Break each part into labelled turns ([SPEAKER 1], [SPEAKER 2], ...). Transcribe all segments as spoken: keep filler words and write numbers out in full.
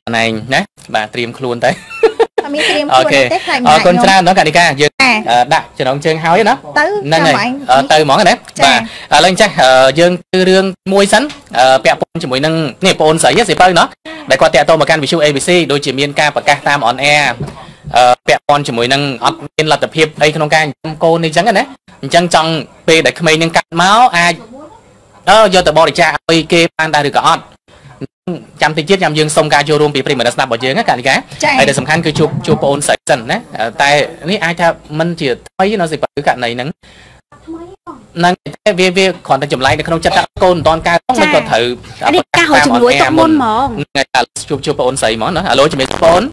[SPEAKER 1] này nhé bà tiêm luôn tới
[SPEAKER 2] ok
[SPEAKER 1] con tra nó cả đi ca dương đại cho nó chơi hói đó nên này từ món này đấy và lên chắc dương tư rương môi sắn bẹp pôn chỉ mùi nâng nè pôn sấy hết gì bao nó để qua tẹt tô mà can visual a b c đôi chỉ miên ca và ca tam on air bẹp pôn chỉ mùi nâng ở bên là tập hiệp ấy không ca cô này trắng cái đấy trắng trong p để khmei nâng cắt máu ai đó do từ bò để cha ơi kê ban ta được cả chăm thì chết chăm dương sông ca vô rùm bị mình đã snap bỏ dương á cả đi cái đây là tầm khăn cứ chụp chụp ôn sấy dần đấy tại ní ai theo mình chỉ thấy nó gì phải cái này nắng năng về về còn ta chụp lại để không chắc côn toàn ca không mình còn thử
[SPEAKER 2] đi ca hồi chụp núi tóc môn mỏ
[SPEAKER 1] chụp chụp ôn sấy món nữa alo chụp mấy ôn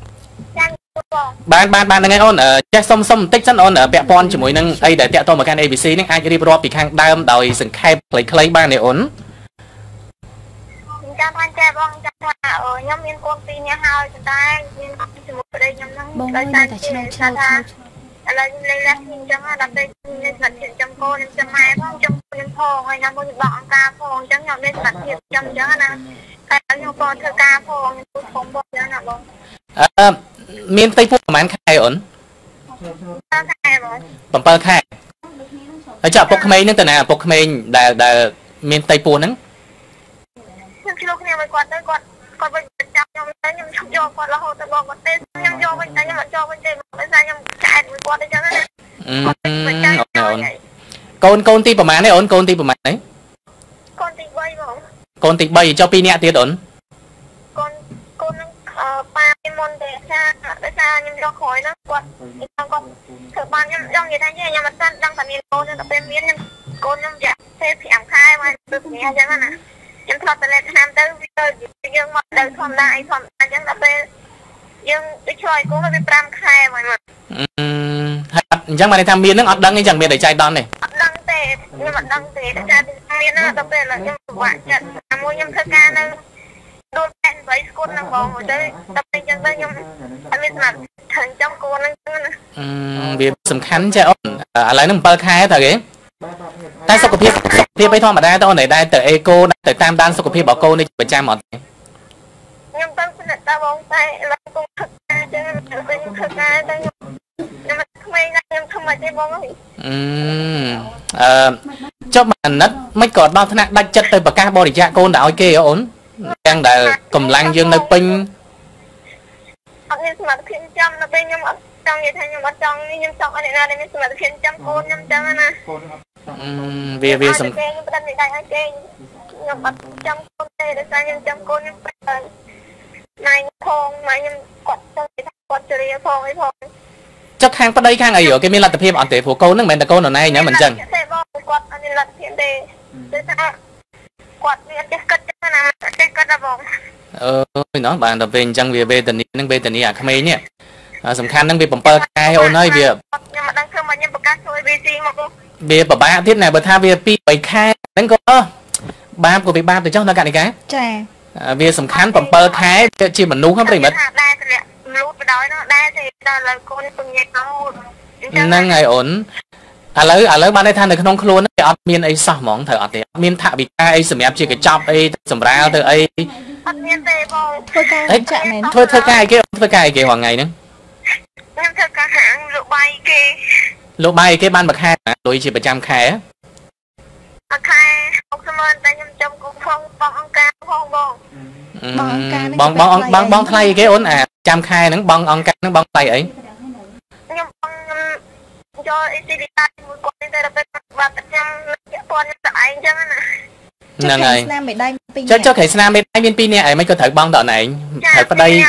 [SPEAKER 1] ban ban ban ngay ôn ở chắc sông sông tích sẵn ôn ở bẹ pon chỉ mỗi năng đây để tẹt to mà can a b c nên ai đi pro bị khang đam đòi sừng khai play play ban này ôn
[SPEAKER 3] cha thanh cha bong cha ở nhóm miền quân ti nhà hai chúng ta miền một đây nhóm năng đây ta chỉ cha ta là lên ra nhìn trong là đây nên là chuyện trong cô nên trong mai phong trong nên phong hay là một bọn ca phong chẳng nhau nên là chuyện trong chẳng là cái nhau con thơ ca phong phong bộ đó là bông
[SPEAKER 1] miền tây phúc mà khai ổn bấm bơ khai ở chợ bốc mây nước từ nào bốc mây là là miền tây phúc nắng
[SPEAKER 3] khi lúc này mình quạt tới quạt quạt bên trong nhom tới nhom trong gió quạt là hồ tới bò quạt tên nhom gió bên tay nhom mặt gió bên trên bên sai nhom chạy mình quạt tới cho nó này
[SPEAKER 1] con con ti bả má này ổn con ti bả má đấy
[SPEAKER 3] con ti bay không
[SPEAKER 1] con ti bay cho pi nè tiệt ổn
[SPEAKER 3] con con ba môn để xa để xa nhom gió khói nó quạt trong con thợ ban nhom trong gì thay nhom mặt sân đang phải miền con nên tập bên miền nhom con nhom dạ thế phèm khai mà được nghe chẳng hạn à em thọ từ lên tham tới dương một đời thom lại thom lại chẳng là bên dương cái chơi cũng phải pram khai mà
[SPEAKER 1] chẳng mà này tham miên nó ọt đăng cái chẳng miên để chạy đòn này
[SPEAKER 3] đăng tệ nhưng mà đăng tệ để ra miên nó tập về là nhưng quả trận mua nhâm thơ ca nó đôi bên với con nó bò ở đây tập bên chân đây nhưng anh biết mà thần trong cô nó
[SPEAKER 1] việc sầm khánh cho ổn à lấy nó một khai thật kì tại sao có phía phía bây thon mà đây tao này đây từ eco từ tam đan sao có phía bảo cô đi phải trang mọt
[SPEAKER 3] nhưng tao xin ta bông tay là con thực ra cho nên mình thực ra đây nhưng mà không ai nhưng không mà chơi bông
[SPEAKER 1] ấy cho bạn nứt mấy cọt bao thế nào đặt chất từ bậc ca bò để cha cô đã ok ổn đang đã cầm lăng dương nơi pin
[SPEAKER 3] nhưng mà thiên trăm nó bên nhưng mà trong vậy thay nhưng mà trong nhưng trong ở đây là đây mà thiên trăm cô nhưng trăm nè
[SPEAKER 1] vì vì sầm chắc hàng bắt đây hàng ấy ở cái miền lạt tập hiệp ở tề phủ cô nước mình là cô nào này nhớ mình chăng ờ nó bạn tập về chăng về bê tình năng bê tình à không ấy nhỉ sầm khăn năng về bấm pơ hai ôn ơi việc về bà ba thiết này bà tha về pi bảy khai đánh có ba của bị ba từ trong nó cả này cái về sầm khăn bấm pơ khai chỉ mình nú không phải mất năng ngày ổn à lấy à lấy ban đây than được không luôn cái ọt miên ấy sao mỏng thở ọt thì miên thạ bị ca ấy sầm ép chỉ cái chop ấy sầm ra từ ấy thôi thôi cài cái thôi cài cái hoàng ngày nữa lô bay cái ban bậc hai đôi chỉ một trăm khai á bong bong bong bong thay cái ổn à trăm khai nó bong on cái nó bong tay ấy nè này cho cho cái nam bên hai bên pin này mấy cái thử bong đợt này thử vào đây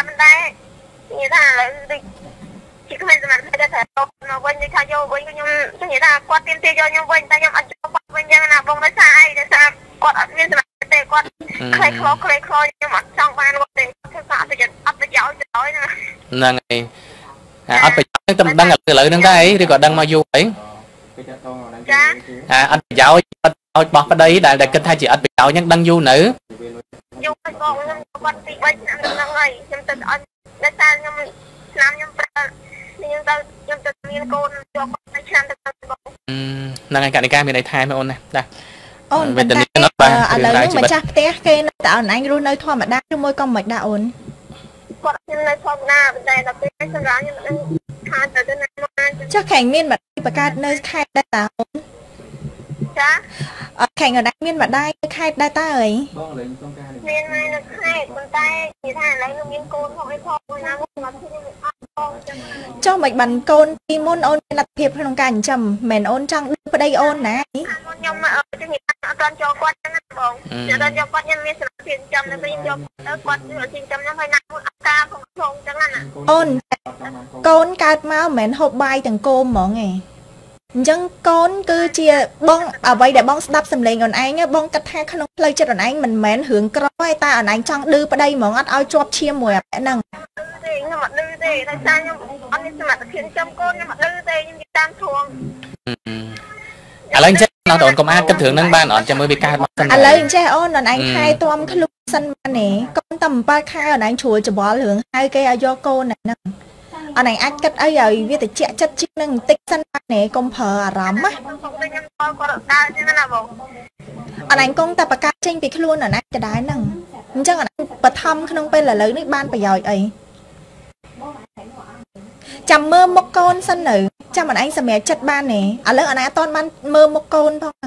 [SPEAKER 1] chỉ có mình mình phải để nó quên như thay vô quên nhưng cái gì ta quạt tiền tiền cho nhưng quên ta nhưng anh cho quạt quên nhưng là bông nó sai để sao quạt như thế này để quạt khai khó khai khó nhưng mà trong ban quạt tiền theo sao thì ấp bị giỏi giỏi nữa nè này ấp bị giỏi tâm đang ngập lợi đang cái đi còn đang mau vô ấy à anh bị giỏi ơi bọt ở đây đại đại kinh thay chị anh bị giỏi nhưng đang vô nữ vô con quạt tiền quên năm năm ngày nhưng từ anh để sao nhưng năm nhưng nhưng tao nhưng tao miên cô cho con chăn tao năng anh cả này cam bên này thay mà ôn này đây
[SPEAKER 2] ôn về tình nó ba à lời nhưng mà chắc té cái tạo anh luôn nơi thoa mà đá cho môi con mạch đã ôn
[SPEAKER 3] គាត់នៅធម្មតាតែដល់ពេលសម្រាប់ខ្ញុំនឹងខាតទៅណាមក
[SPEAKER 2] chắc khánh miên mà bạc cát nơi khai đa ta
[SPEAKER 3] ចា
[SPEAKER 2] khánh ở đây miên mà đai khai đa ta ấy
[SPEAKER 3] មានមកនៅខេត្តប៉ុន្តែនិយាយថាឥឡូវខ្ញុំមានកូនផងអីផងមួយណាមកមកខ្ញុំអត់ផងចឹង
[SPEAKER 2] cho mày bắn côn đi môn ôn lập hiệpក្នុងការចិញ្ចឹមមិនអូនចង់ដឹងប្តីអូនណា
[SPEAKER 3] ខ្ញុំមកអត់ជំនាញអត់ទាន់ចូលគាត់ចឹងណាបងតែដល់យកគាត់ខ្ញុំមានសមត្ថភាពចិញ្ចឹមនៅពេលខ្ញុំយកគាត់ចិញ្ចឹមខ្ញុំឲ្យណាមួយអត់ការផងផងចឹងណា
[SPEAKER 2] អូនកូនកើតមកមិនហូបបាយទាំងគោមហ្មងឯងអញ្ចឹងកូនគឺជាបងអ្វីដែលបងស្ដាប់សម្លេងអូនឯងបងគិតថាក្នុងផ្លូវចិត្តអូនឯងមិនមែនរឿងក្រទេតែអូនឯងចង់ឌឺប្តីហ្មងអត់ឲ្យជាប់ឈាមមួយអាប៉ែហ្នឹង
[SPEAKER 3] ខ្ញុំអត់ឌឺទេតែថាខ្ញុំអត់មានសមត្ថភាពចំកូនខ្ញុំអត់ឌឺទេខ្ញុំនិយាយតាមធំ
[SPEAKER 1] ឥឡូវចេះដល់តូនកុំអាចគិតរឿងហ្នឹងបានអត់ចាំមើលវាកើតមកសិន
[SPEAKER 2] ឥឡូវចេះអូនអូនឯងខែទាំខ្លួនសិនបានទេកូនតែអំពើខែអូនឯងជ្រួលច្បល់រឿងហៅគេឲ្យយកកូនហ្នឹងអូនឯងអាចគិតអីឲ្យវាតិចចិត្តជាងនឹងបន្តិចសិនបានទេកុំប្រើអារម្មណ៍ណា
[SPEAKER 3] ខ្ញុំគាត់ដើរចឹងណាបង
[SPEAKER 2] អូនឯងគង់តែបកាចេញពីខ្លួនអូនឯងក៏ដែរហ្នឹងអញ្ចឹងអូនឯងបឋមក្នុងពេលឥឡូវនេះបានប្រយោជន៍អី ចាំមើលមុខកូនសិននៅចាំអូនឯងសម្រាប់ចិត្តបានទេឥឡូវអូនឯងអត់ទាន់បានមើលមុខកូនផង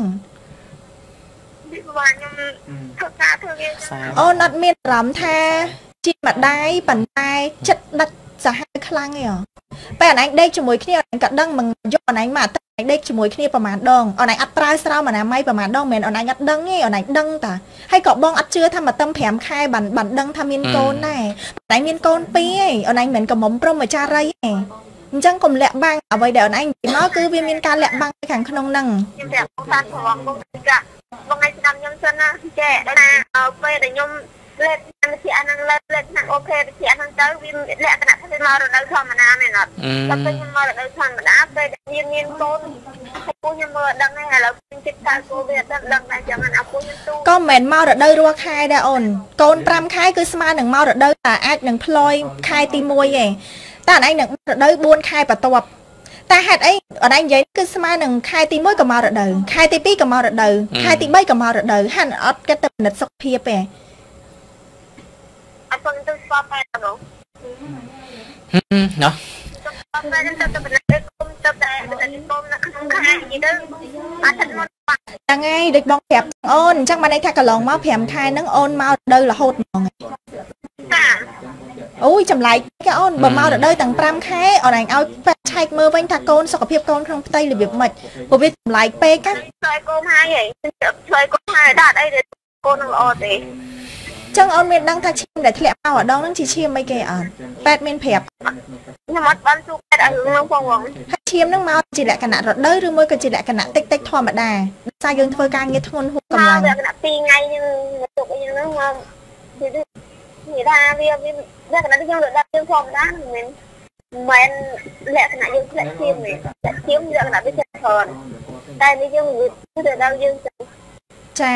[SPEAKER 2] អូនអត់មានអារម្មណ៍ថាជាម្ដាយប៉ុន្តែចិត្តដាច់សាហាវខ្លាំងឯងពេលអូនឯងដេកជាមួយគ្នាអូនឯងក៏ដឹងមិនយកអូនឯងមកអាទិត្យដេកជាមួយគ្នាប្រហែលដងអូនឯងអត់ប្រើស្រោមអនាម័យប្រហែលដងមិនអូនឯងអត់ដឹងទេអូនឯងដឹងតាហើយក៏បងអត់ជឿថាមកទឹមប្រាំខែបានបានដឹងថាមានកូនដែរតែមានកូនពីរឯងអូនឯងមិនកំមុំព្រមអាចារ្យទេអញ្ចឹងកុំលាក់បាំងអ្វីដែលអូនឯងនិយាយមកគឺវាមានការលាក់បាំងខាងក្នុងហ្នឹង
[SPEAKER 3] ខ្ញុំប្រាប់បងតាប្រងបងចាបងឯងស្ដាប់ខ្ញុំសិនណាចេះដល់ណាពេលដែលខ្ញុំលេខវិទ្យាហ្នឹងលេខលេខណាអូខេវិទ្យាហ្នឹងទៅវាលក្ខណៈថាមករដូវធម្មតាមែនអត់តែពេលខ្ញុំមករដូវធម្មតាពេលដែលមានមានកូនហើយពូខ្ញុំមើលដឹងហើយឥឡូវខ្ញុំចិត្តថាគូវាអត់ដឹងតែចឹងណាពូខ្ញុំទូ
[SPEAKER 2] ក៏មិនមករដូវរាល់ខែដែរអូនកូនប្រាំខែគឺស្មើនឹងមករដូវតែអាចនឹងផ្លយខែទីមួយឯងតែអូនឯងនឹងរដូវបួនខែបន្ទាប់តែហេតុអីអូនឯងនិយាយគឺស្មើនឹងខែទីមួយក៏មករដូវខែទីពីរក៏មករដូវខែទីបីក៏មករដូវហាន់អត់គិតទៅពិនិត្យសុខភាពទេ
[SPEAKER 3] អត់ទៅទៅស្បតែបង
[SPEAKER 1] ណោះ
[SPEAKER 3] ទៅតែទៅទៅពិនិត្យគុំទៅតែទៅតែគុំនៅក្នុងខែនិយាយទៅអត់ទៅមក
[SPEAKER 2] ហ្នឹងហើយដូចបងប្រាប់អូនអញ្ចឹងបានន័យថាកន្លងមកប្រាំខែហ្នឹងអូនមករដូវរហូតហ្មង អូយចម្លែកគេអូនបើមករដូវទាំងប្រាំខែអូនឯងឲ្យពេទ្យឆែកមើលវិញថាកូនសុខភាពកូនក្នុងផ្ទៃរបៀបម៉េចព្រោះវាចម្លែកពេកណា
[SPEAKER 3] ឆ្លើយកូនហើយហីឆ្លើយកូនហើយដាក់អីកូននឹងល្អទេ
[SPEAKER 2] ចឹងអូនមានដឹងថាឈាមដែលធ្លាក់មកម្ដងហ្នឹងជាឈាមអីគេអត់ពេទ្យមានប្រាប់
[SPEAKER 3] ខ្ញុំអត់បានជួបពេទ្យឲ្យរឿងផងបង
[SPEAKER 2] ហើយឈាមហ្នឹងមកជាលក្ខណៈរដូវឬមួយក៏ជាលក្ខណៈតិចតិចធម្មតាដោយសារយើងធ្វើការងារធ្ងន់ហួសកម្លាំង
[SPEAKER 3] លក្ខណៈពីរថ្ងៃយើងជួបអីហ្នឹងមកនិយាយថាវាវាលក្ខណៈយើងរត់យើងធម្មតាមិនមែនលក្ខណៈយើងធ្លាក់ឈាមទេធ្លាក់ឈាមលក្ខណៈវាចិត្តច្រើនតែនេះយើងគឺទៅដល់យើង
[SPEAKER 2] ចា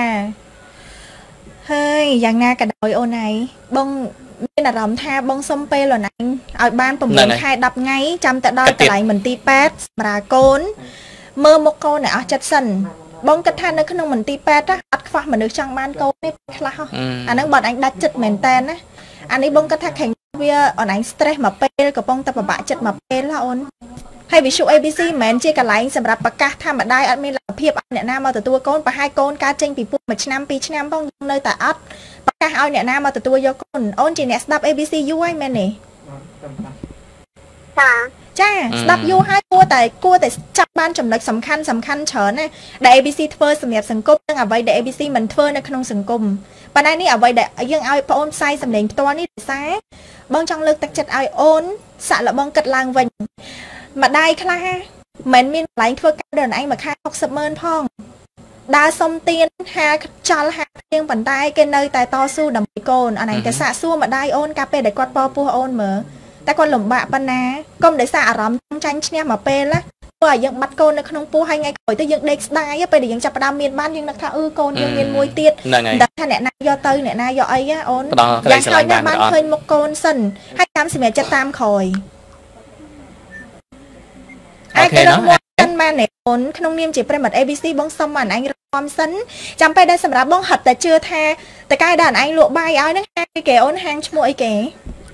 [SPEAKER 2] ហើយយ៉ាងណាក៏ដោយអូនឯងបងមានអារម្មណ៍ថាបងសុំពេលអូនឯងឲ្យបានប្រហែលខែដប់ថ្ងៃចាំទៅដល់កន្លែងមន្ទីរពេទ្យសម្រាប់កូនមើលមុខកូនឲ្យអស់ចិត្តសិនបងគិតថានៅក្នុងមន្ទីរពេទ្យអត់ខ្វះមនុស្សចង់បានកូននេះខ្លះអាហ្នឹងបើអញដាច់ចិត្តមែនតើណាអានេះបងគិតថាខែវាអូនឯង stress មកពេលកំពុងតែពិបាកចិត្តមកពេលហ៎អូនហើយវិសុ A B C មិនមែនជាកន្លែងសម្រាប់ប្រកាសថាម្ដាយអត់មានលទ្ធភាពឲ្យអ្នកណាមកទទួលកូនប្រហែលកូនកើតចេញពីពុកមួយឆ្នាំពីរឆ្នាំផងយើងនៅតែអត់ប្រកាសឲ្យអ្នកណាមកទទួលយកកូនអូនជាអ្នកស្ដាប់ A B C យូរហើយមែនទេ ចាស្ដាប់យូរហើយគួរតែគួរតែចាប់បានចំណុចសំខាន់សំខាន់ច្រើនណាដែល A B C ធ្វើសម្រាប់សង្គមនិងអ្វីដែល A B C មិនធ្វើនៅក្នុងសង្គមប៉ុន្តែនេះអ្វីដែលយើងឲ្យបងអូនផ្សាយសម្លេងផ្ទាល់នេះភាសាបងចង់លើកទឹកចិត្តឲ្យអូនសាក់លបងគិតឡើងវិញម្ដាយខ្លះមិនមានកន្លែងធ្វើការដល់ឯងមួយខែ หกสิบម៉ឺន ផងដើរសុំទានហាចលហាទៀងប៉ុន្តែគេនៅតែតស៊ូដើម្បីកូនអានេះតែសាក់សួរម្ដាយអូនកាលពេលដែលគាត់ពោពោះអូនមើលតែគាត់លំបាកប៉ុណ្ណាកុំដោយសារអារម្មណ៍ចាញ់ឈ្នះមកពេលណាព្រោះឲ្យយើងបាត់កូននៅក្នុងពោះហើយថ្ងៃក្រោយទៅយើងដេកស្ដាយពេលដែលយើងចាប់ផ្ដើមមានបានយើងនឹកថាអឺកូនយើងមានមួយទៀតតែថាអ្នកណាយកទៅអ្នកណាយកអីអូនយ៉ាងខ្លាំងណាស់បានឃើញមុខកូនសិនហើយតាមសម្រាប់ចិត្តតាមក្រោយអាចទៅដល់មកសិនបានអ្នកអូនក្នុងនាមជាប្រិមត្ត A B C បងសុំអានឯងរំសិនចាំពេលដែលសម្រាប់បងហិតតែជឿថាតកែដែលអានឯងលក់បាយឲ្យហ្នឹងហាងគេអូនហាងឈ្មោះអីគេ
[SPEAKER 3] ហ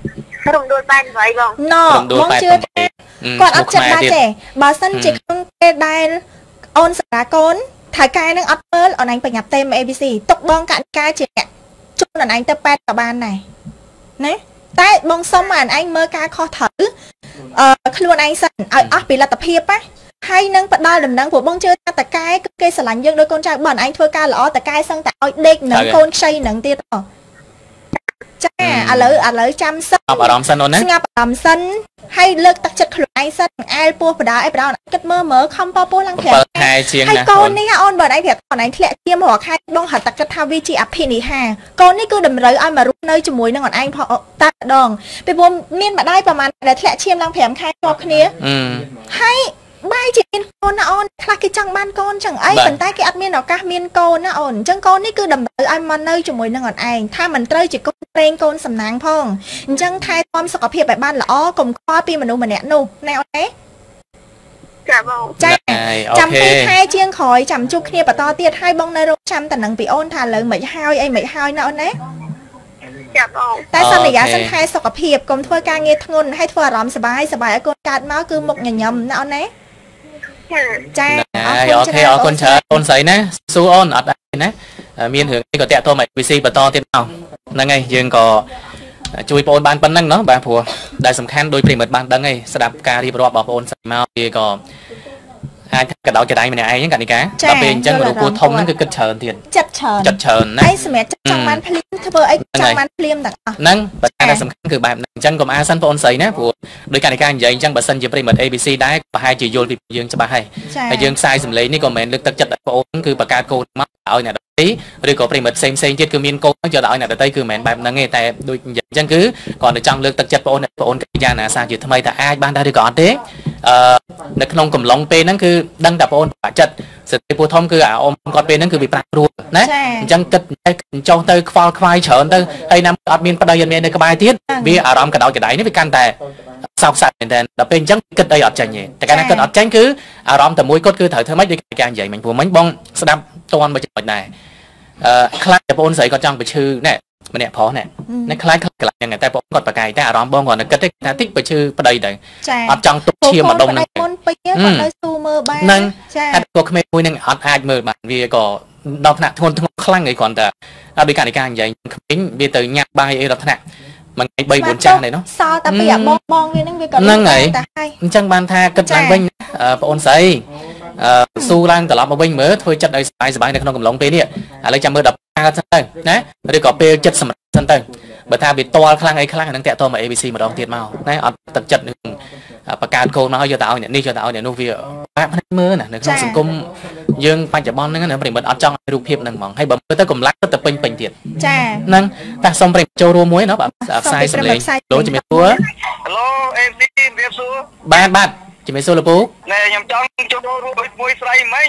[SPEAKER 3] រំដួលបែបvậyបង
[SPEAKER 2] ណបងជឿគាត់អត់ចិត្តដែរទេបើសិនជាក្នុងពេលដែលអូនសាកូនថៅកែនឹងអត់មើលអូនឯងប្រញាប់ទេមក A B C ទុកបងកណ្ការជាអ្នកជូនអូនឯងទៅប៉ែតក៏បានដែរណាតែបងសុំឲ្យអូនឯងមើលការខុសត្រូវអឺខ្លួនឯងសិនឲ្យអស់ពីលទ្ធភាពណាហើយនឹងផ្ដល់ដំណឹងព្រោះបងជឿថាតកែគឺគេស្រឡាញ់យើងដោយកូនចៅបើអូនឯងធ្វើការល្អតកែសឹងតែឲ្យដេកនឹងកូនខ្ចីនឹងទៀតអចាឥឡូវឥឡូវចាំសិនស្ងប់អារម្មណ៍សិនអូនណាស្ងប់អារម្មណ៍សិនហើយលើកទឹកចិត្តខ្លួនឯងសិនអែលពោះបដាអីបដាគិតមើលមើលខំប៉ពោះឡើងប្រាំខែជាងណាហើយកូននេះអូនបើឯងប្រាប់អូនឯងធ្លាក់ជាមរាល់ខែបងហត់តែគិតថាវាជាអភិនិហាកូននេះគឺតម្រូវឲ្យមករស់នៅជាមួយនឹងអូនឯងផតាដងពីព្រោះមានម្ដាយប្រហែលដែលធ្លាក់ឈាមឡើងប្រាំខែជាប់គ្នាហើយបាយជាមានកូនណាអូនខ្លះគេចង់បានកូនចឹងអីប៉ុន្តែគេអត់មានឱកាសមានកូនណាអូនអញ្ចឹងកូននេះគឺតម្រូវឲ្យមកនៅជាមួយនឹងអូនឯងថាមិនត្រូវជាកូនប្រេងកូនសំណាងផងអញ្ចឹងថែទាំសុខភាពឲ្យបានល្អកុំខ្វល់ពីមនុស្សម្នាក់នោះណែអូនទេ
[SPEAKER 3] ចាបង
[SPEAKER 2] ចាចាំពីខែជាងក្រោយចាំជួបគ្នាបន្តទៀតហើយបងនៅរកចាំតំណឹងពីអូនថាលើមិនហើយអីមិនហើយណាអូនណា
[SPEAKER 3] ចាបង
[SPEAKER 2] តែសន្យាសិនថែសុខភាពកុំធ្វើការងារធ្ងន់ហើយធ្វើអារម្មណ៍សុបាយសុបាយឲ្យកូនកើតមកគឺមុខញញឹមណាអូនណា
[SPEAKER 1] ចាអូខេអរគុណច្រើនអូនស្រីណាស៊ូអូនអត់ដែរណាមានរឿងនេះក៏តាក់ទងមក A B C បន្តទៀតមកហ្នឹងហើយយើងក៏ជួយបងអូនបានប៉ុណ្ណឹងเนาะបាទព្រោះដែលសំខាន់ដោយប្រិមិត្តបានដឹងហើយស្ដាប់ការរៀបរាប់របស់បងអូនស្រីមកវាក៏អាចកដោចកដៃម្នាក់ឯងកានិកាដល់ពេលអញ្ចឹងមនុស្សពូធំហ្នឹងគឺគិតច្រើនទៀត
[SPEAKER 2] ចិត្តច្រើន
[SPEAKER 1] ចិត្តច្រើនណា
[SPEAKER 2] ហើយសម្រាប់ចិត្តចង់បានភ្លាមធ្វើអីចង់បានភ្លាមទាំងអស់
[SPEAKER 1] ហ្នឹងបើតែសំខាន់គឺបែបហ្នឹងអញ្ចឹងកុំអាសិនបងអូនស្រីណាព្រោះដោយកានិកានិយាយអញ្ចឹងបើសិនជាប្រិមិត្ត A B C ដែរប្រហែលជាយល់ពីយើងច្បាស់ហើយហើយយើងផ្សាយសម្លេងនេះក៏មិនមែនលើកទឹកចិត្តបងអូនគឺបង្កើតកូនមកឲ្យអ្នកដទៃឬក៏ប្រិមិត្តផ្សេងផ្សេងទៀតគឺមានកូនយកទៅឲ្យអ្នកដទៃគឺមិនមែនបែបហ្នឹងទេតែដូចនិយាយអញ្ចឹងគឺគាត់តែចង់លើកទឹកចិត្តបងអូនបងអូនកិច្ចការណាសាជាថ្មីតែអាចបានដែរឬក៏អត់ទេអឺនៅក្នុងកំឡុងពេលហ្នឹងគឺដឹងតែបងអូនបាក់ចិត្តសិទ្ធិពូធំគឺអាអ៊ំគាត់ពេលហ្នឹងគឺវាប្រាក់ព្រួលណាអញ្ចឹងគិតចុះទៅខ្វល់ខ្វាយច្រើនទៅហើយណាអត់មានប្តីអត់មាននៅក្បែរទៀតវាអារម្មណ៍កដោចកដៃនេះវាកាន់តែសោកសៅមែនតើដល់ពេលអញ្ចឹងគិតអីអត់ចាញ់ទេតែកាលណាគិតអត់ចាញ់គឺអារម្មណ៍តែមួយគាត់គឺត្រូវធ្វើម៉េចដូចការនិយាយមិញព្រោះមិញបងស្ដាប់តន់មកចំណុចដែរអឺខ្លាចតែបងអូនស្រីគាត់ចង់បញ្ឈឺណែម្នាក់ប្រុសណែណែខ្លាចខ្លាចកន្លែងហ្នឹងតែបងគាត់ប្រកែកតែអារម្មណ៍បងគាត់គិតថាតិចបញ្ឈឺប្តីទៅអត់ចង់ទុកឈាមម្ដុំហ្នឹង
[SPEAKER 2] មុនពេកគាត់នៅស៊ូមើលបាន
[SPEAKER 1] ហ្នឹងតែគាត់ក្មេងមួយហ្នឹងអត់អាចមើលបានវាក៏ដល់ថ្នាក់ធ្ងន់ធ្ងរខ្លាំងឯងគ្រាន់តែដល់ពីកានិកានិយាយក្មេងវាទៅញ៉ាំបាយអីដល់ថ្នាក់មិនថ្ងៃបីបួនចាស់នេះនោះ
[SPEAKER 2] សល់តែពីអាបងបងវាហ្នឹងវាក៏
[SPEAKER 1] ហ្នឹងហើយអញ្ចឹងបានថាគិតឡើងវិញបងអូនស្រីអឺស៊ូឡើងត្រឡប់មកវិញមើលធ្វើចិត្តឲ្យសុបាយសុបាយនៅក្នុងកំឡុងពេលនេះឥឡូវចាំមើលដល់កើតសិនទៅណាឬក៏ពេលចិត្តសម្រាប់សិនទៅបើថាវាតល់ខ្លាំងអីខ្លាំងអានឹងតាក់ទងមក A B C ម្ដងទៀតមកណាអត់ទឹកចិត្តនឹងបង្កើតកូនមកយកទៅឲ្យអ្នកនេះយកទៅឲ្យអ្នកនោះវាបែបហ្នឹងមើលណានៅក្នុងសង្គមយើងបច្ចុប្បន្នហ្នឹងណាប្រិមិត្តអត់ចង់ឲ្យរូបភាពហ្នឹងហ្មងហើយបើមើលទៅកម្លាំងទៅពេញពេញទៀត
[SPEAKER 2] ចា
[SPEAKER 1] ហ្នឹងតែសុំប្រិមិត្តចូលរួមមួយណាបាទផ្សាយសម្លេងលោកជំរាបសួរ
[SPEAKER 4] Hello A B C ជំរាបសួរ
[SPEAKER 1] បាទបាទជំរាបសួរលោកពូ
[SPEAKER 4] ណែខ្ញុំចង់ចូលរួមមួយស្រីមិញ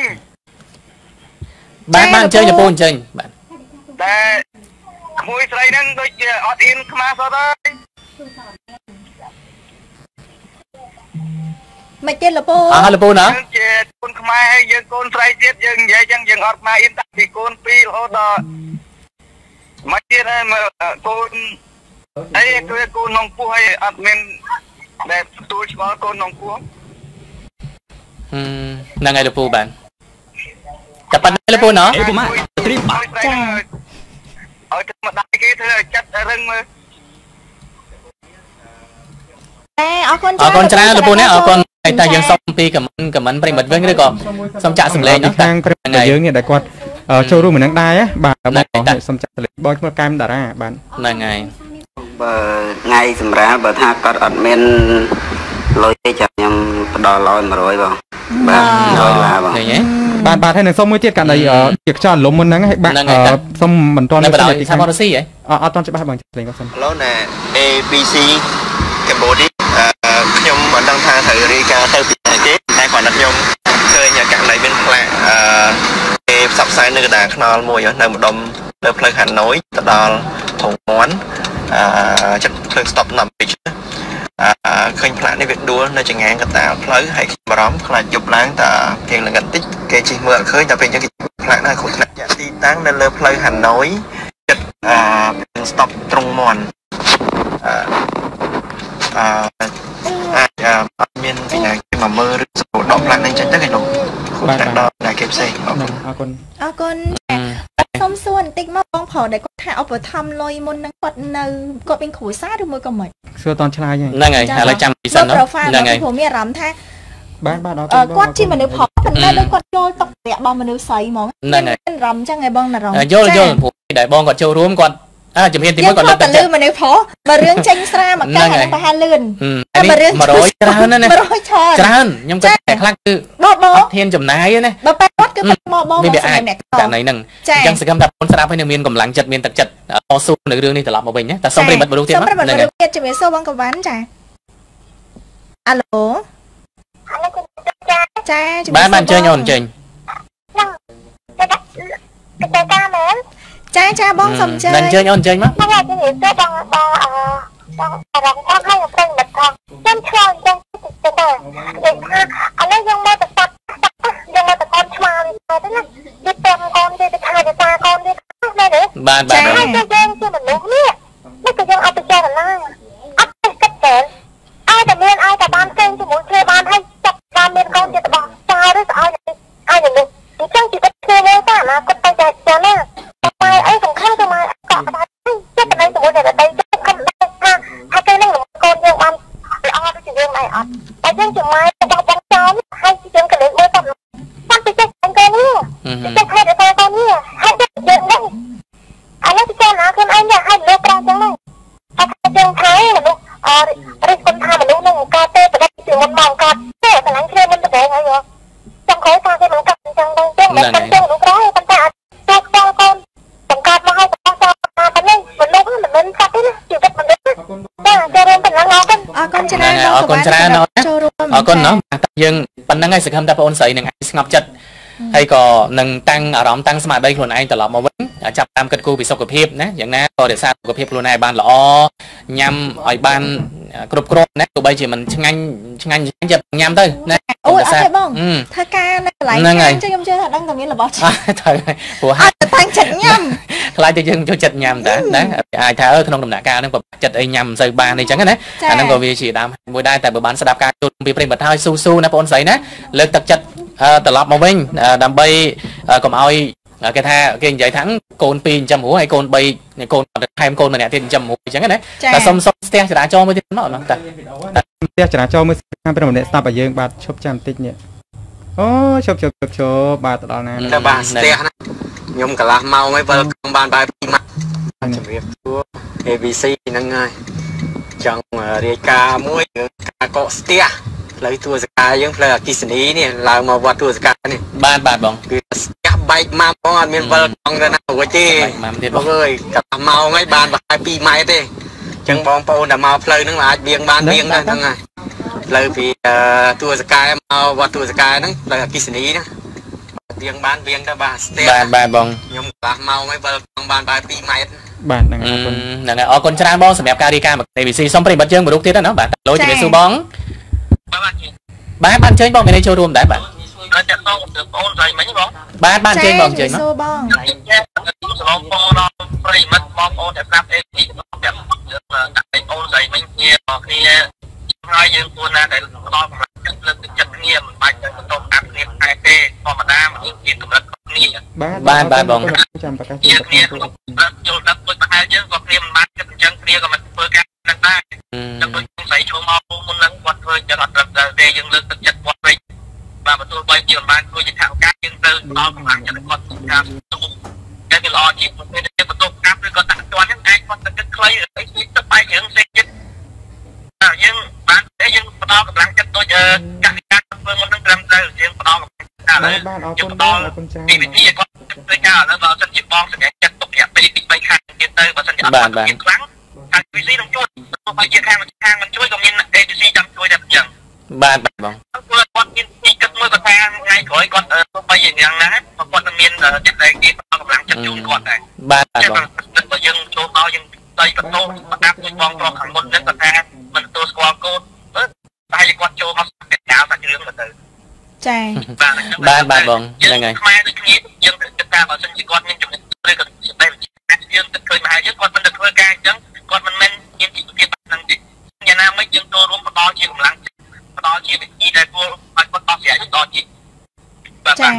[SPEAKER 1] បាទបាទអញ្ជើញលោកពូអញ្ជើញបាទ
[SPEAKER 4] តែក្មួយស្រីហ្នឹងដូចជាអត់អៀនខ្មាស់អត់ហើយ
[SPEAKER 2] មិនទៀតលពូ
[SPEAKER 1] អើលពូណា
[SPEAKER 4] ជាកូនខ្មែរហើយយើងកូនស្រីទៀតយើងនិយាយចឹងយើងអត់ខ្មាស់អៀនតាំងពីកូនពីររហូតដល់មកទៀតហើយកូនអីគឺកូននងពោះហើយអត់មានដែលទទួលឆ្ងល់កូននងពោះ
[SPEAKER 1] ហ្នឹងហើយលពូបាទតែប៉ុណ្ណេះលពូណាអេពូម៉ាត្រីបាក់
[SPEAKER 4] ចាឲ្យទៅមកដៃគេធ្វើឲ្យចិត្តរឹងមើល
[SPEAKER 2] តែអរគុណ
[SPEAKER 1] ច្រើនអរគុណច្រើនលោកពូណាអរគុណតែយើងសុំពីខមមិនខមមិនប្រិមិត្តវិញឬក៏សុំចាក់សម្លេង
[SPEAKER 5] ហ្នឹងខាងប្រិមិត្តយើងនេះដែលគាត់ចូលរួមនឹងដែរបាទបងសុំចាក់សម្លេងបងឈ្មោះកែមតារាបាទ
[SPEAKER 1] ហ្នឹងហើយ
[SPEAKER 6] បើថ្ងៃសម្រាប់បើថាគាត់អត់មានលុយទេចាំខ្ញុំផ្ដល់ឲ្យមួយរយបងបាទដុល្លារបង
[SPEAKER 1] ឃើញទេ
[SPEAKER 5] បាទបាទហើយនឹងសុំមួយទៀតកាន់តែជាខ្យល់លំមុនហ្នឹងហើយបាទសុំមិនទាន់
[SPEAKER 1] នៅទីខាងបរិស៊ីហ៎
[SPEAKER 5] អត់ទាន់ច្បាស់បងលេងគាត់សិន
[SPEAKER 6] Hello ណែ A B C Cambodia ខ្ញុំមិនដឹងថាត្រូវរាយការណ៍ទៅពីណាទេតែគាត់ណាត់ខ្ញុំឃើញករណីមានផ្លាកអឺគេផ្សព្វផ្សាយនៅកណ្ដាលខ្នល់មួយនៅម្ដុំលើផ្លូវហាណូយទៅដល់ធំមន់អឺចិត្តភ្លើង stop ណាំពេជ្រអឺឃើញផ្លាកនេះវាដួលនៅចង្ងាងកណ្ដាលផ្លូវហើយខ្ញុំបារម្ភខ្លាចយប់ឡើងតាគេល្ងិតតិចគេជិះមើលអត់ឃើញតែពេលអញ្ចឹងគេផ្លាកហ្នឹងគ្រោះថ្នាក់ជាក់ទីតាំងនៅលើផ្លូវហាណូយចិត្តអឺ stop ត្រង់មន់អឺអាចមានពីណាគេមកមើលឬសម្រួលដកផ្លាស់នឹងចឹងទៅគេលោកបាទដល់តែគេផ្សេងអរគុណអរគុណ
[SPEAKER 2] អរគុណសុំសួរបន្តិចមកបងប្រុសដែលគាត់ថាឧបត្ថម្ភលុយមុននឹងគាត់នៅគាត់មានគ្រួសារឬមួយក៏មិន
[SPEAKER 5] សួរតន់ឆ្លើយ
[SPEAKER 1] ហ្នឹងហើយឥឡូវចាំពីសិន
[SPEAKER 2] ហ្នឹងហើយព្រោះមានអារម្មណ៍ថា
[SPEAKER 5] បាទបាទអរគុណ
[SPEAKER 2] គាត់ជាមនុស្សផងប៉ុន្តែដូចគាត់យល់តុកតាក់របស់មនុស្សស្រីហ្មង
[SPEAKER 1] ហ្នឹងហើយ
[SPEAKER 2] អារម្មណ៍ចឹងឯងបងអារម្មណ៍
[SPEAKER 1] យល់យល់ព្រោះដែលបងគាត់ចូលរួមគាត់អើជំហានទីមួយគាត់លើក
[SPEAKER 2] ទឹកចិត្តមនុស្សផងបើរឿងចេញស្រាមកកាសហ្នឹងប្រហែលលឿន
[SPEAKER 1] តែបើរឿងមួយរយច្រើនណាស់ច្រើនខ្ញុំគាត់តែខ្លះគឺ
[SPEAKER 2] បបអ
[SPEAKER 1] ត់ធានចំណាយណា
[SPEAKER 2] បើប៉ែគាត់គឺបបប
[SPEAKER 1] នេះវាអាចតែណៃហ្នឹងអញ្ចឹងសកម្មថាបងស្ដាប់ហើយនឹងមានកម្លាំងចិត្តមានទឹកចិត្តតស៊ូនៅរឿងនេះត្រឡប់មកវិញណាតែសូមប្រិមិត្តមនុស្សទៀត
[SPEAKER 2] មកហ្នឹងហើយជំរាបសួរបងកវ៉ាន់ចាអាឡូចា
[SPEAKER 1] បានបានអញ្ជើញអូនអញ្ជើញ
[SPEAKER 3] តែកាមែន
[SPEAKER 2] ចាចាបងសុំអញ្ជើញ
[SPEAKER 1] អញ្ជើញអូនអញ្ជើញមក
[SPEAKER 3] ហ្នឹងហើយជំរាបសួរបងបងអឺបងអារម្មណ៍អត់ឲ្យប្រិយមិត្តផងខ្ញុំឆ្លងអញ្ចឹងទៅទៅនិយាយថាឥឡូវយើងមកទៅស្ដាប់យើងមកទៅកូនឆ្មាទៅណាវាទៅកូនវាទៅខាទៅតាកូនវាមែនទេ
[SPEAKER 1] បាទបាទ
[SPEAKER 3] ហើយយើងជាមនុស្សនេះនេះក៏យើងអត់ពិចារណាអត់គិតតែឲ្យតែមានឲ្យតែបានគេជាមួយគ្នាបានហើយចាប់បានមានកូនចិត្តរបស់ចៅឬស្អីឲ្យតែនេះអញ្ចឹងជីវិតគ្នានេះតែអនាគតទៅតែចាណាតែអីសំខាន់ទៅមកកក់ដែរចិត្តតែជាមួយតែតែចិត្តខំថាថាគេនឹងកូនយើងបានល្អដូចជាយើងឯងអត់តែយើងជាម៉ែរបស់បងចៅហើយយើងក៏លេងមើលទៅតាមពីចិត្តអង្គនេះចិត្តហេតុតែកូននេះហើយចិត្តយើងនេះឥឡូវពិចារណាខ្លួនឯងនេះឲ្យលោកប្រាំចឹងហ្នឹងតែយើងថៃមនុស្សអរិះគន់ថាមនុស្សនឹងការទេប្រដេកពីមុនមកកាត់ទេកន្លែងគ្នាមិនទៅហើយចាំក្រោយថាគេមិនកាត់អញ្ចឹងដែរចឹងមិនកាត់ចឹងនោះក្រោយប៉ុន្តែអាចទៅខ្វល់កូនបង្កើតមកឲ្យបងចៅថាប៉ុណ្ណេះមនុស្សមិនមិនកាត់ទេណាជីវិតមនុស្សចាចូលរួមប៉ុណ្ណឹងអរគុណ
[SPEAKER 2] អរគុណច្រើន
[SPEAKER 1] អរគុណច្រើនអរគុណណោះតែយើងប៉ុណ្ណឹងហើយសង្ឃឹមថាបងអូនស្រីនឹងអាចស្ងប់ចិត្តហើយក៏នឹងតាំងអារម្មណ៍តាំងស្មារតីខ្លួនឯងត្រឡប់មកវិញចាប់តាមគិតគូរពីសុខភាពណាយ៉ាងណាក៏រក្សាសុខភាពខ្លួនឯងបានល្អញ៉ាំឲ្យបានគ្រប់គ្រាន់ណាទោះបីជាមិនឆ្ងាញ់ឆ្ងាញ់ឆ្ងាញ់ចិត្តញ៉ាំទៅណា
[SPEAKER 2] អូអត់ទេបងធ្វើការនៅកន្លែងហ្នឹងខ្ញុំជឿថាដឹងតែមានរបស់
[SPEAKER 1] ឆ្ងាញ់ត្រូវព្រោះ
[SPEAKER 2] អត់តាំងចិត្តញ៉ាំ
[SPEAKER 1] ខ្លាចតែយើងចូលចិត្តញ៉ាំតាណាអាចថាក្នុងដំណាក់កាលហ្នឹងប្រហែលចិត្តអីញ៉ាំមិនសូវបានអីចឹងណាអាហ្នឹងក៏វាជាដើមមួយដែរតែបើបានស្ដាប់ការជួបពីប្រិយមិត្តហើយស៊ូស៊ូណាបងស្រីណាលើកទឹកចិត្តត្រឡប់មកវិញដើម្បីកុំឲ្យគេថាគេនិយាយថាកូនពីរចិញ្ចឹមហួរហើយកូនបីកូនថែមកូនម្នាក់ទៀតចិញ្ចឹមហួរអញ្ចឹងណាតែសុំសុំស្ទះចរាចរណ៍មួយទៀតមកណាតា
[SPEAKER 5] ស្ទះចរាចរណ៍មួយខាងប្រិយមិត្តម្នាក់ស្ដាប់ឲ្យយើងបាទឈប់ចាំបន្តិចនេះអូឈប់ឈប់ឈប់ឈប់បាទទៅដល់ណា
[SPEAKER 7] ទៅបាទស្ទះណាខ្ញុំកន្លះម៉ោងហើយវិលខ្ញុំបានបែបពីម៉ាក់ជំរាបសួរ A B C ហ្នឹងហើយចង់រាយការណ៍មួយរឿងការកកស្ទះផ្លូវទួសកាយើងផ្លូវអគិសនីនេះឡើងមកវត្តទួសកានេះ
[SPEAKER 1] បាទបាទបង
[SPEAKER 7] គឺស្ទះបែកម៉ាំបងអត់មានវិលកង់ទៅណារួចទេ
[SPEAKER 1] បែកម៉ាំទៀតបង
[SPEAKER 7] អើយកន្លះម៉ោងហើយបានប្រហែលពីរម៉ែត្រទេអញ្ចឹងបងប្អូនដែលមកផ្លូវហ្នឹងអាចបៀងបានបៀងដែរហ្នឹងហើយផ្លូវពីទួសកាមកវត្តទួសកាហ្នឹងផ្លូវអគិសនីណាបៀងបានបៀងទៅបាទស្ទះ
[SPEAKER 1] បាទបាទបង
[SPEAKER 7] ខ្ញុំកន្លះម៉ោងហើយវិលកង់បានបែបពីរម៉ែត្រ
[SPEAKER 5] បាទហ្នឹងហើយអរគុណ
[SPEAKER 1] ហ្នឹងហើយអរគុណច្រើនបងសម្រាប់ការរាយការណ៍មក A B C សុំប្រិយមិត្តយើងមួយរូបទៀតណាបាទលោកជំរាបសួរបងបាទបាទអញ្ជើញបងមានចូលរួមដែរបាទ
[SPEAKER 4] គាត់ចាក់តងទៅបងអូនស្រីមិញបង
[SPEAKER 1] បាទបាទអញ្ជើញបងអញ្ជើញមក
[SPEAKER 2] សួរបង
[SPEAKER 4] សឡងបងដល់ប្រិមិត្តបងអូនដែលស្ដាប់អេពីចាក់ដាក់អូនស្រីមិញគ្នាបងគ្នាហើយយើងគួរណាដែលផ្ដល់កម្លាំងចិត្តលើកទឹកចិត្តគ្នាមិនបាច់ទៅបន្តអាប់គ្នាតែទេធម្មតាមនុស្សមានកម្រិតគ្នា
[SPEAKER 1] បាទបាទបង
[SPEAKER 5] ចាំប្រកាស
[SPEAKER 4] គ្នាគ្នាចូលដល់ពុទ្ធមហាយើងក៏គ្នាមិនបានគិតអញ្ចឹងគ្នាក៏មិនធ្វើការនឹងដែរចឹងដូចខ្ញុំស្រីចូលមកមុនហ្នឹងគាត់ធ្វើចឹងអត់ត្រឹមត្រូវទេយើងលើកទឹកចិត្តគាត់វិញបាទបន្ទូលបីជាមិនបានធ្វើជាថាឱកាសយើងទៅផ្ដល់កម្លាំងចិត្តគាត់ការតែវាល្អជាងពេលទៅបន្ទូលកាប់ឬក៏ដាក់ជន់ហ្នឹងអាចគាត់ទៅគិតខ្លីអីទៅបែករឿងផ្សេងទៀតយើងបានតែយើងផ្ដល់កម្លាំងចិត្តដូចកសិកម្មធ្វើមុនហ្នឹងត្រឹមត្រូវយើងផ្ដល់កម្លាំងចិត្តឥឡូវយើងផ្ដល់ពីវិធីគាត់ធ្វើការឥឡូវបើសិនជាបងសម្រាប់ចិត្តទុករយៈពេលពីរខាងទៀតទៅបើសិនជាអត់មានខ្លាំងហើយ A B C នឹងជួយទោះបីជាខាងខាងមិនជួយក៏មាន A B C ចាំជួយដែរអញ្ចឹង
[SPEAKER 1] បាទបាទបង
[SPEAKER 4] គាត់មានទីគិតមួយគាត់ថាថ្ងៃក្រោយគាត់ទោះបីយ៉ាងណាគាត់នឹងមានចិត្តដែលគេផ្ដល់កម្លាំងចិត្តជូនគាត់ដែរ
[SPEAKER 1] បាទបាទបង
[SPEAKER 4] បើយើងចូលមកយើងស្ដីបន្ទោសប្រកាសជួយបងប្រុសខាងមុនហ្នឹងគាត់ថាមិនទទួលស្គាល់កូនតែគាត់ចូលមកកាត់ចោលសាច់រឿងទៅ
[SPEAKER 2] ចា
[SPEAKER 1] បាទបាទបងហ្នឹងហើយ
[SPEAKER 4] ខ្មែរដូចគ្នាយើងគិតថាបើសិនជាគាត់មានចំណុចឬក៏ស្ដីយើងគិតឃើញមហាយើងគាត់មិនទៅធ្វើការអញ្ចឹងគាត់មិនមែនមានជីវភាពហ្នឹងទេយ៉ាងណាមិនយើងទ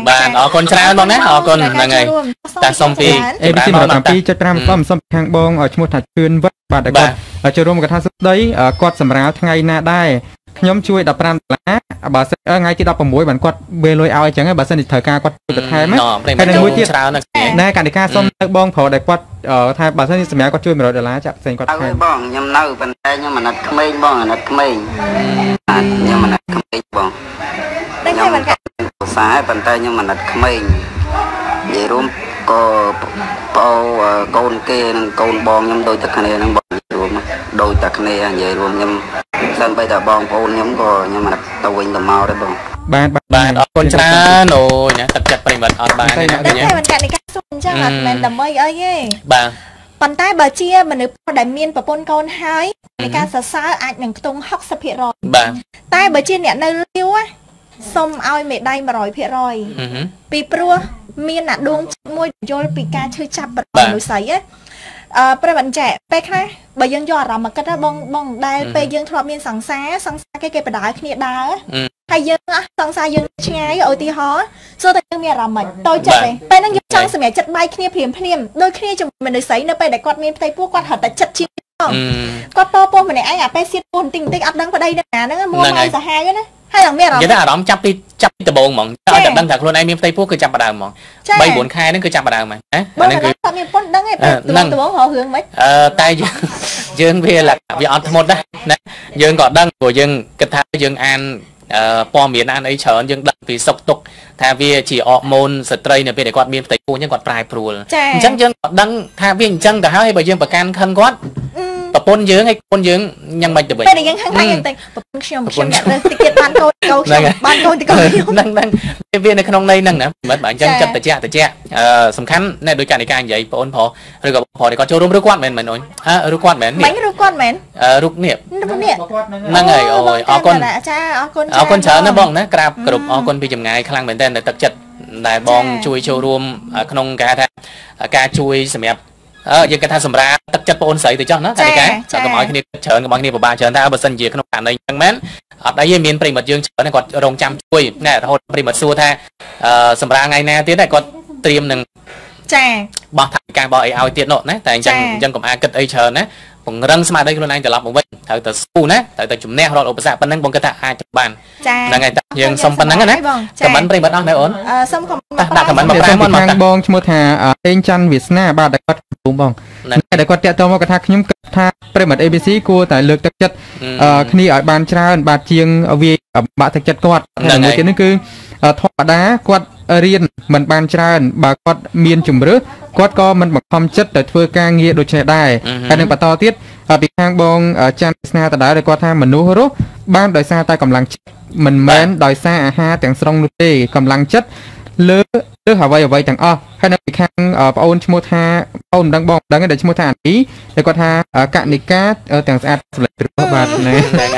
[SPEAKER 1] បាទអរគុណច្រើនបងណាអរគុណហ្នឹងហើយតាសុំពី
[SPEAKER 5] เอ บี ซี một támពីเจ็ดห้าក៏មិនសុំខាងបងឈ្មោះថាជឿនវត្តបាទគាត់ចូលរួមកថាសុខដីគាត់សម្រាលថ្ងៃណាដែរខ្ញុំជួយដប់ប្រាំដុល្លារបើសិនថ្ងៃទីដប់ប្រាំមួយបានគាត់បេលុយឲ្យអញ្ចឹងបើសិនត្រូវការគាត់ជួយបន្ថែមហើយនឹងមួយទៀតច្រើនណែកណ្ឌិកាសុំទៅបងប្រុសដែលគាត់ថាបើសិនសម្រាប់គាត់ជួយ100ដុល្លារចាក់ផ្សេងគាត់ថែម
[SPEAKER 7] បងខ្ញុំនៅប៉ុន្តែខ្ញុំអាណិតក្មេងបងអាណិតក្មេងខ្ញុំអាណិតក្មេងបងខ្ញុំភាសាប៉ុន្តែខ្ញុំអាណិតក្មេងនិយាយរួមក៏បោកូនគេនិងកូនបងខ្ញុំដូចតែគ្នានឹងបងរួមដូចតែគ្នានិយាយរួមខ្ញុំសិនបីតែបងប្អូនខ្ញុំក៏ខ្ញុំអាណិតទៅវិញទៅមកដែរបង
[SPEAKER 5] បាទ
[SPEAKER 1] បាទអរគុណច្រើនអូយណាទឹកចិត្តប្រិមិត្តអត់បានទេ
[SPEAKER 2] តែមិនកាត់នៃការសុំអញ្ចឹងអត់មែនដើម្បីអីទេ
[SPEAKER 1] បាទ
[SPEAKER 2] ប៉ុន្តែបើជាមនុស្សដែលមានប្រពន្ធកូនហើយនៃការសរសើរអាចនឹងខ្ទង់หกสิบភាគរយ
[SPEAKER 1] បាទ
[SPEAKER 2] តែបើជាអ្នកនៅលាវសុំឲ្យមេដៃmột trămភាគរយពីព្រោះមានអាដួងមួយយល់ពីការឈឺចាប់របស់មនុស្សស្រីណាអឺប្រិយមិត្តចាពេលខ្លះបើយើងយកអារម្មណ៍មកគិតណាបងបងដែលពេលយើងធ្លាប់មានសង្សារសង្សារគេគេបដើគ្នាដើរហើយយើងសង្សារយើងឆ្ងាយឧទាហរណ៍សួរតែយើងមានអារម្មណ៍មិនតូចចិត្តទេពេលហ្នឹងយើងចង់សម្រេចចិត្តបាយគ្នាព្រាមព្រាមដូចគ្នាជាមួយមនុស្សស្រីនៅពេលដែលគាត់មានផ្ទៃពោះគាត់ហត់តែចិត្តជាងគាត់ពោះពោះម្នាក់ឯងអាពេលសៀតពោះបន្តិចបន្តិចអត់ដឹងប្តីណាហ្នឹងមួមកសាហាវណាហើយឡើងមានអារម្មណ៍
[SPEAKER 1] និយាយថាអារម្មណ៍ចាប់ពីចាប់ពីដំបូងហ្មងតែតែដឹងថាខ្លួនឯងមានផ្ទៃពោះគឺចាប់ផ្ដើមហ្មងបីបួនខែហ្នឹងគឺចាប់ផ្ដើមហ្មងណា
[SPEAKER 2] អាហ្នឹងគឺគាត់មានពុនដឹងឯងដំបូងរករឿងមិន
[SPEAKER 1] អឺតែយើងយើងវាវាអត់ធ្មត់ដែរណាយើងក៏ដឹងព្រោះយើងគិតថាយើងអានអឺព័ត៌មានអានអីច្រើនយើងដឹងពីសុខទុក្ខថាវាជាអរម៉ូនស្ត្រីនៅពេលដែលគាត់មានផ្ទៃពោះអញ្ចឹងគាត់ប្រែប្រួលអញ្ចឹងយើងក៏ដឹងថាវាអញ្ចឹងទៅហើយបើយើងប្រកាន់ខឹងគាត់ប្រពន្ធយើងហើយកូនយើងញ៉ាំមិនទៅវិញ
[SPEAKER 2] ពេលយើងខឹងយើងតែប្រពន្ធខ្ញុំខ្ញុំអ្នករើសតិចទៀតបានកូនកូនខ្ញុំបានកូនតិចខ្ញុំ
[SPEAKER 1] ហ្នឹងហ្នឹងវានៅក្នុងន័យហ្នឹងណាមិនបើអញ្ចឹងចិត្តតិចតិចអឺសំខាន់ណែដោយការនៃការនិយាយបងប្អូនប្រុសឬក៏បងប្រុសគាត់ចូលរួមឬគាត់មែនមែនអូនអើឬគាត់មែន
[SPEAKER 2] នេះមិនឬគាត់មែន
[SPEAKER 1] អឺរូបនេះហ្នឹងហើយអូយអរគុណ
[SPEAKER 2] ចាអរគុណ
[SPEAKER 1] អរគុណច្រើនណាបងណាក្រាបគ្រប់អរគុណពីចម្ងាយខ្លាំងមែនតើទឹកចិត្តដែលបងជួយចូលរួមក្នុងការថាការជួយសម្រាប់អឺយើងគិតថាសម្រាប់ទឹកចិត្តបងអូនស្រីទៅចុះណាតែគេកុំឲ្យគ្នាច្រើនកុំឲ្យគ្នាពិបាកច្រើនថាបើសិនជាក្នុងករណីហ្នឹងមែនអត់អីទេមានប្រិមិត្តយើងច្រើនគាត់រងចាំជួយណែរហូតប្រិមិត្តសួរថាអឺសម្រាប់ថ្ងៃណាទៀតដែរគាត់ត្រៀមនឹង
[SPEAKER 2] ចា
[SPEAKER 1] បោះថវិកាបោះអីឲ្យទៀតនោះណាតែអញ្ចឹងអញ្ចឹងកុំអាគិតអីច្រើនណាពង្រឹងស្មារតីខ្លួនឯងត្រឡប់មកវិញត្រូវតែស៊ូណាត្រូវតែជំនះរាល់ឧបសគ្គប៉ុណ្ណឹងបងគិតថាអាចបានហ្នឹងហើយយើងសុំប៉ុណ្ណឹងណាខមមិនប្រិមិត្តអស់ណាអូន
[SPEAKER 2] អឺសុំខមមិន
[SPEAKER 1] ដាក់ខមមិនមកប្រាំ
[SPEAKER 5] មកបងឈ្មោះថាអេងច័ន្ទវាសនាបាទតែគាត់រួមបងតែគាត់តាក់ទងមកគាត់ថាខ្ញុំគិតថាប្រិមិត្ត เอ บี ซี គួរតែលើកទឹកចិត្តគ្នាឲ្យបានច្រើនបាទជាងវាបាក់ទឹកចិត្តគាត់ហើយមួយទៀតនេះគឺធម្មតាគាត់រៀនមិនបានច្រើនបើគាត់មានជំរឿគាត់ក៏មិនបង្ខំចិត្តទៅធ្វើការងារដូចនេះដែរហើយនឹងបន្តទៀតពីខាងបងច័ន្ទស្នាដដែលគាត់ថាមនុស្សរស់បានដោយសារតែកម្លាំងចិត្តមិនមែនដោយសារអាហារទាំងស្រុងនោះទេកម្លាំងចិត្តលើលើអ្វីអ្វីទាំងអស់ហើយនៅពីខាងប្អូនឈ្មោះថាប្អូនមិនដឹងបងដឹងតែឈ្មោះថាអានីតែគាត់ថាកនិកាទាំងស្អាតស្លេកព្រោះបាទណែ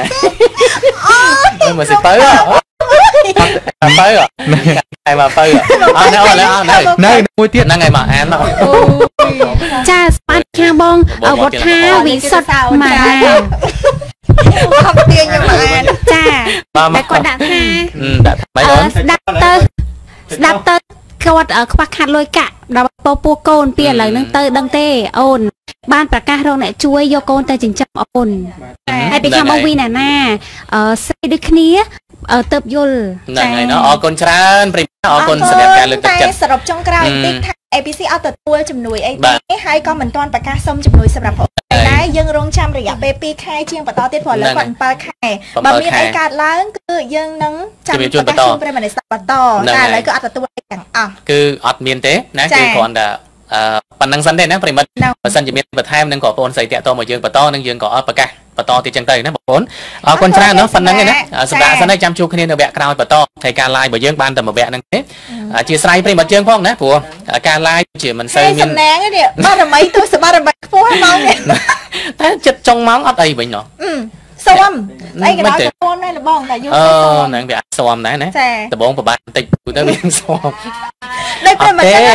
[SPEAKER 1] អូមកសិបើអត់បើតែមកបើអត់ណែអត់ណែ
[SPEAKER 5] ណែមួយទៀត
[SPEAKER 1] ហ្នឹងហើយមកអានមក
[SPEAKER 8] ចាស្បាត់ខាងបងវត្តថាវិសុទ្ធមក
[SPEAKER 2] អត់ទាញខ្ញុំអាន
[SPEAKER 8] ចាតែគាត់ដាក់ថា
[SPEAKER 1] ដាក់ថ្មីអូន
[SPEAKER 8] ស្ដាប់ទៅស្ដាប់ទៅគាត់ខ្វះខាតលុយកាក់ដល់ពោះពោះកូនពីឥឡូវហ្នឹងទៅដឹងទេអូនបានប្រកាសរកអ្នកជួយយកកូនទៅចិញ្ចឹមអូនហើយពីខាងមកវីណាណាអឺស្រីដូចគ្នាទៅយល់
[SPEAKER 1] ហ្នឹងហើយអរគុណច្រើនប្រិយអរគុណសម្រាប់ការលើកទឹកចិត្ត
[SPEAKER 2] តែសរុបចុងក្រោយបន្តិចថា เอ บี ซี អត់ទទួលជំនួយអីទេហើយក៏មិនទាន់ប្រកាសសុំជំនួយសម្រាប់បងតែយើងរងចាំរយៈពេលពីរខែជាងបន្តទៀតព្រោះឥឡូវគាត់bảyខែបើមានអីកើតឡើងគឺយើងនឹងចាំប្រកាសជូនប្រិយមិត្តបន្តតែឥឡូវគឺអត់ទទួលអីទាំងអស់
[SPEAKER 1] គឺអត់មានទេណាគឺគ្រាន់តែអឺប៉ុណ្្នឹងសិនទេណាប្រិមិត្តបើសិនជាមានបន្ថែមនឹងក៏បងស្រីតាក់តមកយើងបន្តនឹងយើងក៏អត់ប្រកាសបន្តទៀតចឹងទៅណាបងប្អូនអរគុណច្រើនណាប៉ុណ្្នឹងឯណាសម្រាប់សិនហើយចាំជួបគ្នានៅវគ្គក្រោយបន្តថ្ងៃការ live របស់យើងបានតែមួយវគ្គហ្នឹងទេអធិស្ឋានប្រិមិត្តយើងផងណាព្រោះការ live ជាមិនសូវមាន
[SPEAKER 2] សំណាងនេះបារមីទូសបារមីខ្ពស់ហ្មង
[SPEAKER 1] តែចិត្តចុងម៉ោងអត់អីវិញណោះ
[SPEAKER 2] ស៊ំអីក៏ដល់ស៊ំដែរបងតែយូរ
[SPEAKER 1] អូហ្នឹងវាអត់ស៊ំដែរណាដំបងប្របាក់បន្តិចទៅវាស៊ំ
[SPEAKER 2] ដូចប្រិមិត្ត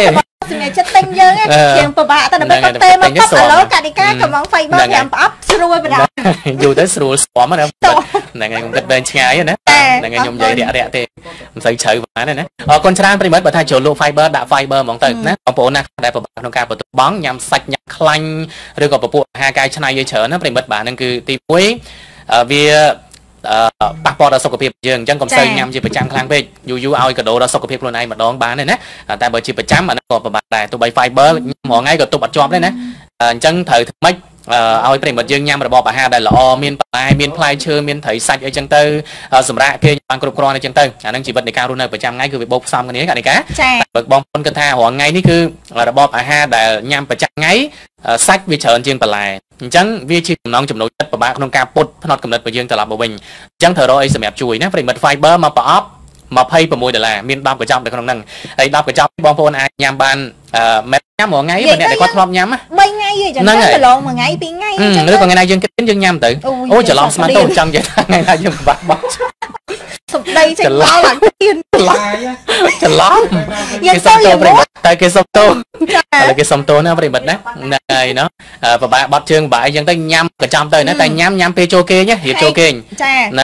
[SPEAKER 2] សម្រាប់ចិត្តទិញយើងជាងពិបាកតែដល់ពេលទេមកប៉ាប់ឥឡូវកាឌីកាកំង Fiber ញ៉ាំប្រអប់ស្រួលបណ្ដោយ
[SPEAKER 1] យូរទៅស្រួលស្គាំណាហ្នឹងហើយខ្ញុំគិតបែរឆ្ងាយណាហ្នឹងហើយខ្ញុំនិយាយរាក់រាក់ទេមិនសូវជ្រៅបានទេណាអរគុណច្រើនប្រិមិត្តបើថាចូលលក់ Fiber ដាក់ Fiber ហ្មងទៅណាបងប្អូនណាដែលពិបាកក្នុងការបន្ទប់បងញ៉ាំសាច់ញ៉ាំខ្លាញ់ឬក៏ពពួកអាហារកាយឆ្នៃយីច្រើនណាប្រិមិត្តបាទហ្នឹងគឺទីមួយវាប៉ះពាល់ដល់សុខភាពយើងអញ្ចឹងកុំសូវញ៉ាំជាប្រចាំខ្លាំងពេកយូរយូរឲ្យកដោដល់សុខភាពខ្លួនឯងម្ដងបានទេណាតែបើជាប្រចាំអានោះក៏ពិបាកដែរទោះបី Fiber មួយថ្ងៃក៏ទប់អត់ជាប់ដែរណាអញ្ចឹងត្រូវធ្វើម៉េចឲ្យប្រិមិត្តយើងញ៉ាំរបបអាហារដែលល្អមានបន្លែមានផ្លែឈើមានត្រីសាច់អីចឹងទៅសម្រាប់គេបានគ្រប់គ្រាន់អីចឹងទៅអានឹងជីវិតនៃការរស់នៅប្រចាំថ្ងៃគឺវាបូកផ្សំគ្នាកាលនេះកាបើបងប្អូនគិតថារាល់ថ្ងៃនេះគឺរបបអាហារដែលញ៉ាំប្រចាំថ្ងៃសាច់វាច្រើនជាងបន្លែអញ្ចឹងវាជាចំណងចំណូលចិត្តពិបាកក្នុងការពុតផ្នត់កំណត់របស់យើងត្រឡប់មកវិញអញ្ចឹងត្រូវរកអីសម្រាប់ជួយណាប្រិមិត្ត Fiber មកប្រអប់ยี่สิบหกดอลลาร์មានដប់កញ្ចប់នៅក្នុងហ្នឹងហើយដប់កញ្ចប់បងប្អូនអាចញ៉ាំបានមិនញ៉ាំមួយថ្ងៃបើអ្នកដែលគាត់ធ្លាប់ញ៉ាំ
[SPEAKER 2] បីថ្ងៃទេចឹងទៅប្រឡងមួយថ្ងៃពីរថ្ងៃអញ្ចឹង
[SPEAKER 1] ឬក៏ថ្ងៃណាយើងគិតយើងញ៉ាំទៅអូច្រឡំស្មានទៅចង់និយាយថាថ្ងៃណាយើងពិបាកបោះ
[SPEAKER 2] សំដីចេញមកឡើងទៀន
[SPEAKER 1] ច្រឡំច្រឡំគេសុំតោប្រិមិត្តតែគេសុំតោឥឡូវគេសុំតោណាប្រិមិត្តណាហ្នឹងហើយណោះពិបាកបត់ជើងបាយអញ្ចឹងទៅញ៉ាំកញ្ចប់ទៅណាតែញ៉ាំញ៉ាំពេលចូលគេងរៀបចូលគេង
[SPEAKER 2] ចា